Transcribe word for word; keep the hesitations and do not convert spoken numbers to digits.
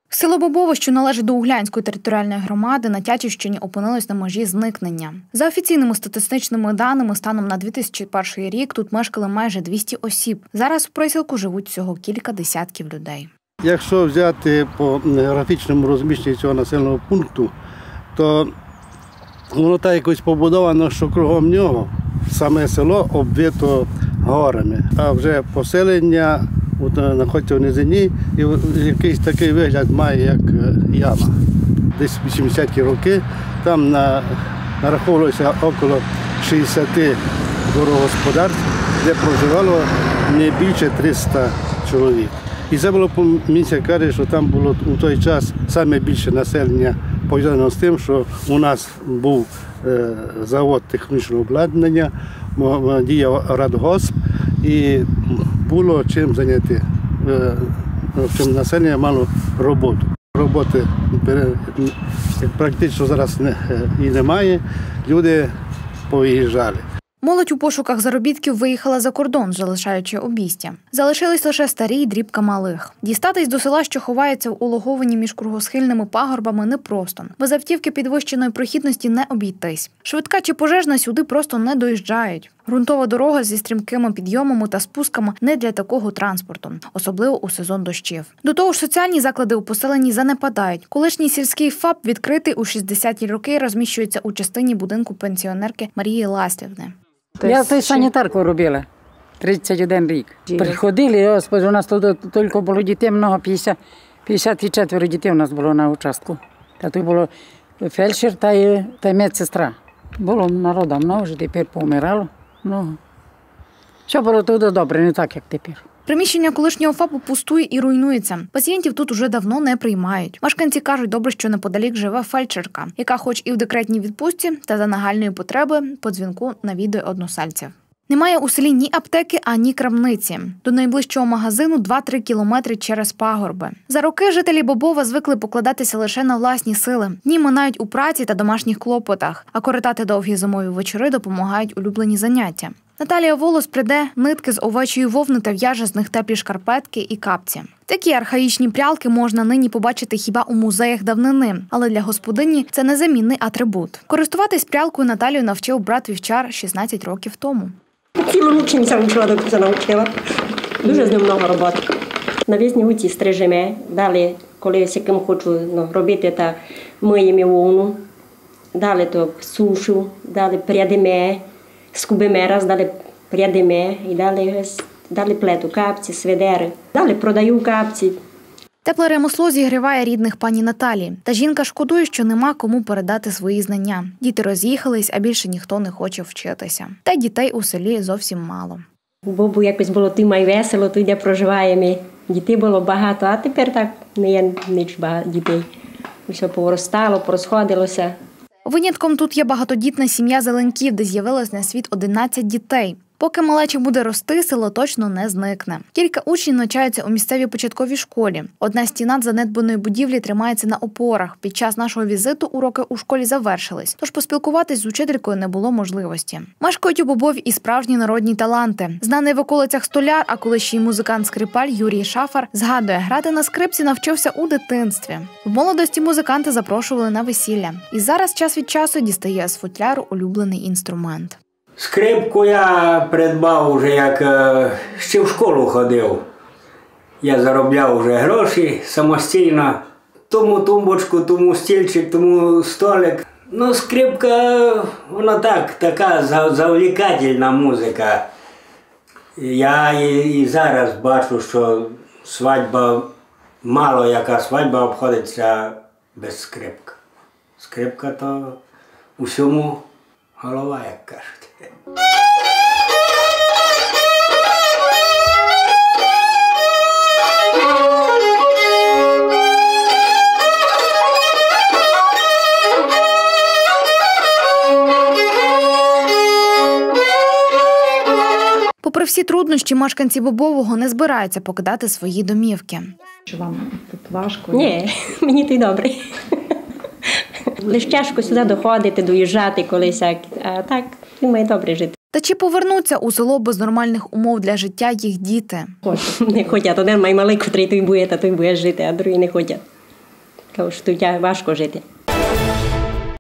Село Бобово, що належить до Углянської територіальної громади, на Тячівщині опинилось на межі зникнення. За офіційними статистичними даними, станом на дві тисячі перший рік тут мешкали майже двісті осіб. Зараз в присілку живуть всього кілька десятків людей. Якщо взяти по географічному розміщенню цього населеного пункту, то воно так якось побудовано, що кругом нього саме село обвито горами, а вже поселення знаходиться в низині і якийсь такий вигляд має, як яма. Десь вісімдесяті роки там нараховувалося около шістдесят дворогосподарств, де проживало не більше триста чоловік. І це було, мені каже, що там було у той час саме більше населення пов'язано з тим, що у нас був завод технічного обладнання, діяв радгосп і було чим зайняти, чим населення мало роботу. Роботи практично зараз і немає, люди повиїжджали. Молодь у пошуках заробітків виїхала за кордон, залишаючи обійстя. Залишились лише старі й дрібка малих. Дістатись до села, що ховається в улоговані між кругосхильними пагорбами, непросто. Без автівки підвищеної прохідності не обійтись. Швидка чи пожежна сюди просто не доїжджають. Ґрунтова дорога зі стрімкими підйомами та спусками не для такого транспорту, особливо у сезон дощів. До того ж, соціальні заклади у поселенні занепадають. Колишній сільський ФАП, відкритий у шістдесяті роки, розміщується у частині будинку пенсіонерки Марії Ласлівни. Я тут санітарку робила тридцять один рік. Приходили, Господи, у нас тут тільки було дітей много, п'ятдесят чотири дітей у нас було на участку. Та тут було фельдшер та й, та й медсестра. Було народу много, вже тепер помирало много. Все було тут добре, не так, як тепер. Приміщення колишнього ФАПу пустує і руйнується. Пацієнтів тут уже давно не приймають. Мешканці кажуть, добре, що неподалік живе фельдшерка, яка хоч і в декретній відпустці, та за нагальної потреби по дзвінку навідує односельців. Немає у селі ні аптеки, ані крамниці. До найближчого магазину два-три кілометри через пагорби. За роки жителі Бобова звикли покладатися лише на власні сили. Дні минають у праці та домашніх клопотах, а коротати довгі зимові вечори допомагають улюблені заняття. Наталія Волос пряде нитки з овечої вовни та в'яже з них теплі шкарпетки і капці. Такі архаїчні прялки можна нині побачити хіба у музеях давнини, але для господині це незамінний атрибут. Користуватись прялкою Наталію навчив брат вівчар шістнадцять років тому. Цілу учениця вчила, доки це навчила. Дуже з ним много роботи. На візнігуці стрижемо, далі, коли з яким хочу ну, робити, та миємо вовну, далі то сушу, далі прядемо, скубимо раз, далі прядемо і далі, далі плету капці, сведери, далі продаю капці. Тепле ремесло зігріває рідних пані Наталі. Та жінка шкодує, що нема кому передати свої знання. Діти роз'їхались, а більше ніхто не хоче вчитися. Та й дітей у селі зовсім мало. У Бобу якось було тим і весело, тут де проживаємо. Дітей було багато, а тепер так не є ніч багато дітей. Все поростало, порозходилося. Винятком тут є багатодітна сім'я Зеленків, де з'явилось на світ одинадцять дітей. Поки малеча буде рости, село точно не зникне. Кілька учнів навчаються у місцевій початковій школі. Одна стіна занедбаної будівлі тримається на опорах. Під час нашого візиту уроки у школі завершились, тож поспілкуватись з учителькою не було можливості. Мешкають у Бобові і справжні народні таланти. Знаний в околицях столяр, а колишній музикант-скрипаль Юрій Шафар згадує, грати на скрипці навчився у дитинстві. В молодості музиканти запрошували на весілля. І зараз час від часу дістає з футляру улюблений інструмент. Скрипку я придбав вже, як ще в школу ходив. Я заробляв вже гроші самостійно. Тому тумбочку, тому стільчик, тому столик. Ну, скрипка, вона так, така завлікательна музика. Я і, і зараз бачу, що свадьба, мало яка свадьба обходиться без скрипки. Скрипка то усьому голова, як кажуть. Попри всі труднощі, мешканці Бобового не збираються покидати свої домівки. Чи вам тут важко? Ні, мені тут добре. Лише тяжко сюди доходити, доїжджати колись, а так має добре жити. Та чи повернуться у село без нормальних умов для життя їх діти? Не хочуть. Один має малий, котрий тут буде, та той буде жити, а другий не хочуть. Кажу, що тут важко жити.